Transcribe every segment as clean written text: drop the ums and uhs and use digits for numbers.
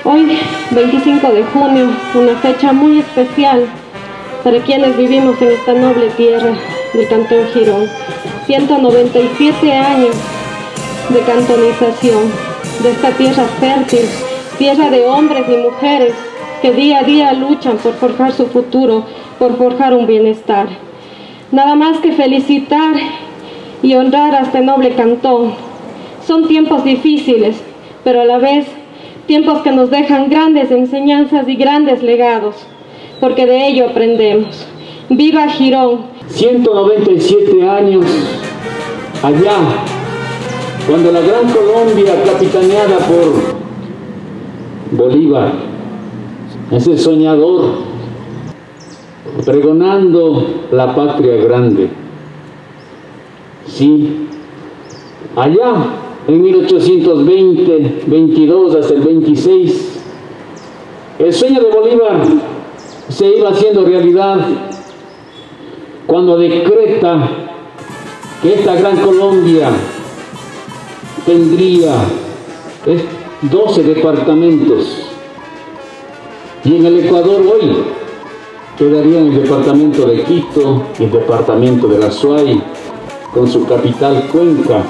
Hoy, 25 de junio, una fecha muy especial para quienes vivimos en esta noble tierra del Cantón Girón. 197 años de cantonización, de esta tierra fértil, tierra de hombres y mujeres que día a día luchan por forjar su futuro, por forjar un bienestar. Nada más que felicitar y honrar a este noble cantón. Son tiempos difíciles, pero a la vez tiempos que nos dejan grandes enseñanzas y grandes legados, porque de ello aprendemos. ¡Viva Girón! 197 años allá, cuando la Gran Colombia, capitaneada por Bolívar, ese soñador, pregonando la patria grande. Sí, allá en 1820, 22 hasta el 26, el sueño de Bolívar se iba haciendo realidad cuando decreta que esta Gran Colombia tendría 12 departamentos, y en el Ecuador hoy quedarían el departamento de Quito y el departamento de la Suay, con su capital Cuenca.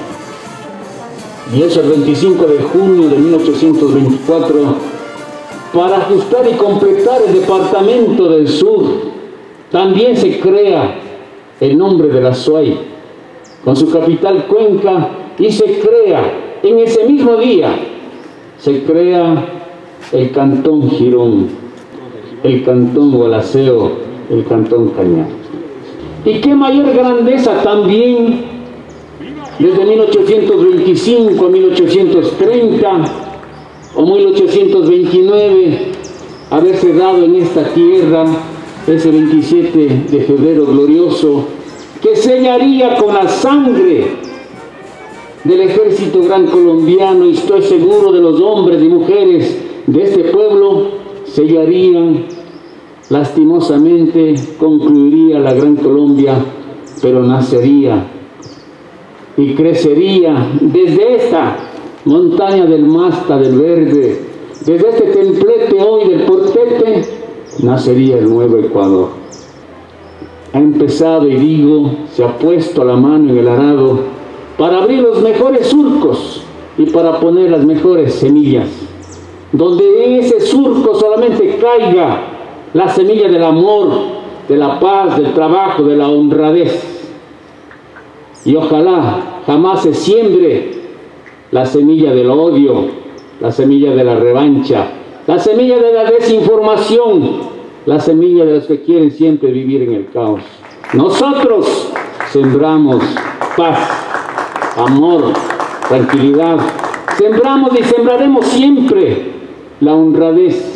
Y eso el 25 de junio de 1824, para ajustar y completar el departamento del sur, también se crea el nombre de la Suay, con su capital Cuenca, y se crea, en ese mismo día, se crea el Cantón Girón, el Cantón Gualaceo, el Cantón Cañar. Y qué mayor grandeza también, desde 1825 a 1830 o 1829, haberse dado en esta tierra ese 27 de febrero glorioso, que sellaría con la sangre del ejército gran colombiano, y estoy seguro de los hombres y mujeres de este pueblo, sellarían, lastimosamente concluiría la Gran Colombia, pero nacería y crecería desde esta montaña del Masta, del Verde, desde este templete hoy del Portete, nacería el nuevo Ecuador. Ha empezado, y digo, se ha puesto la mano en el arado para abrir los mejores surcos y para poner las mejores semillas, donde en ese surco solamente caiga la semilla del amor, de la paz, del trabajo, de la honradez. Y ojalá jamás se siembre la semilla del odio, la semilla de la revancha, la semilla de la desinformación, la semilla de los que quieren siempre vivir en el caos. Nosotros sembramos paz, amor, tranquilidad. Sembramos y sembraremos siempre la honradez,